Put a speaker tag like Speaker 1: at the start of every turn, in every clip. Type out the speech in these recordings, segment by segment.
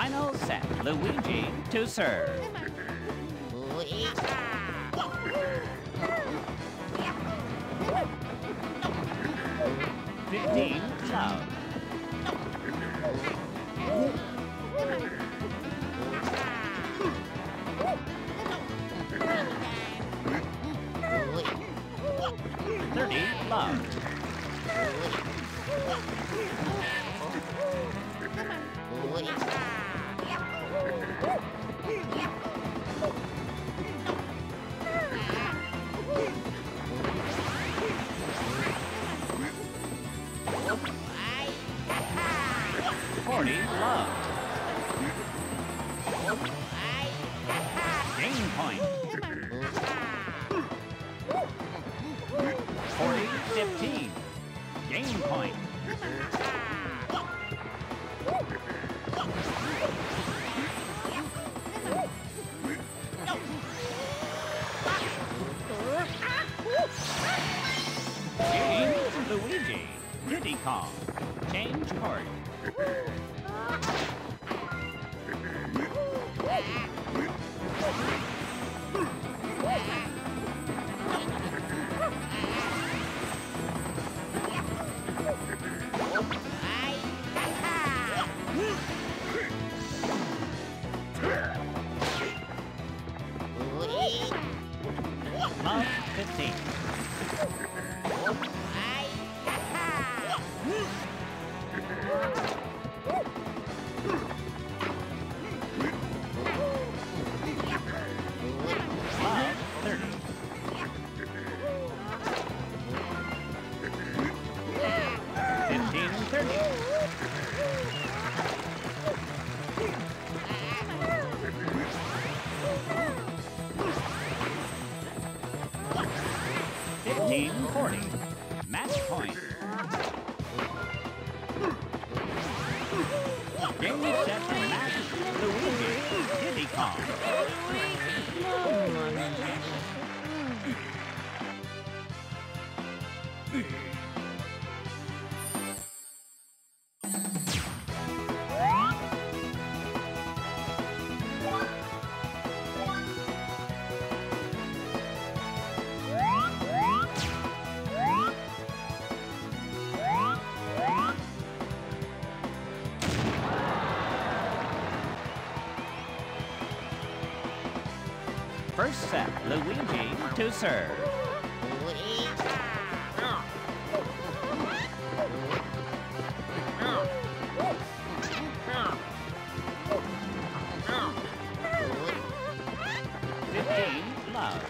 Speaker 1: Final set. Luigi to serve. 15 love. 30 love. 40 love. Game point. 40-15. Game point. 80 Luigi. Diddy Kong. Change court. 15. Love 30. 15-40. Match point. Game set match. Luigi. Diddy Kong. First set, Luigi to serve. 15 love.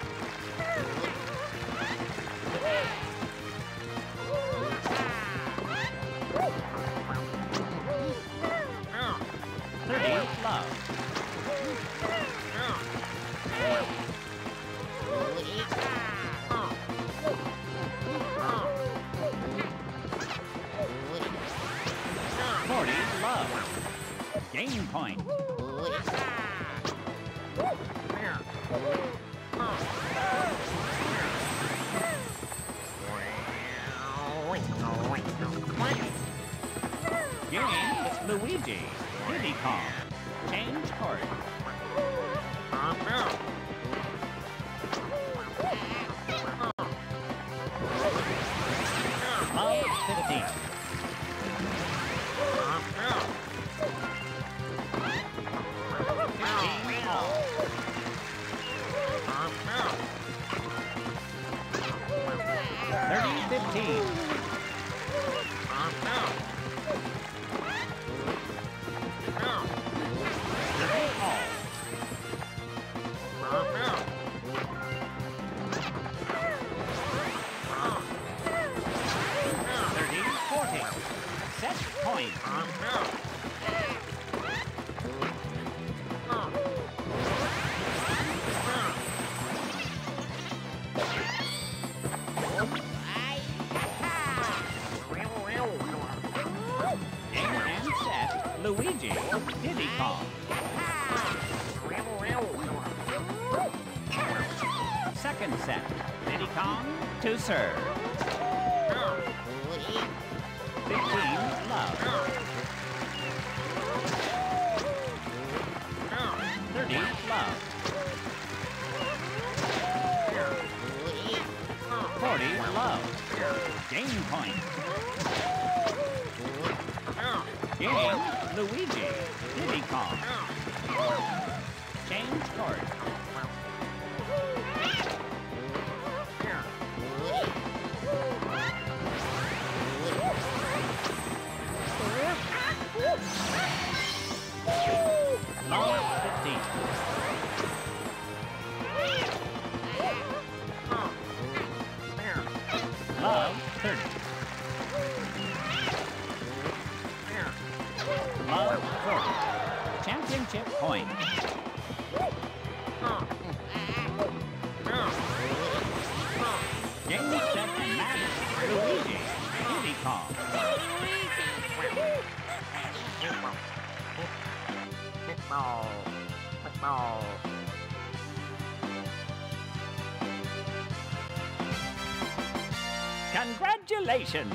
Speaker 1: 30 love. 40 love. Game point. 'Game Luigi. Diddy Kong. Change court. Love 15. 15 all. 30-15. 30-40. Set point. 'And set. Luigi. Diddy Kong. Second set. Diddy Kong to serve. 15 love. 30, love. 40, love. Game point. Game, Luigi. Diddy Kong. Change card. Love 15. Love 30. Love 40. Championship point. Game, set, and match. Luigi. Diddy Kong.
Speaker 2: Football.
Speaker 1: Congratulations!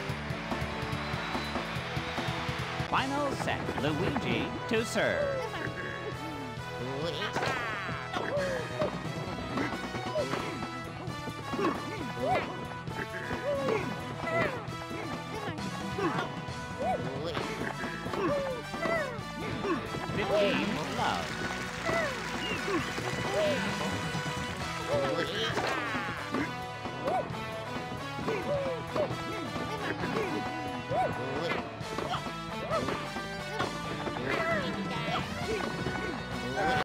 Speaker 1: Final set, Luigi to serve.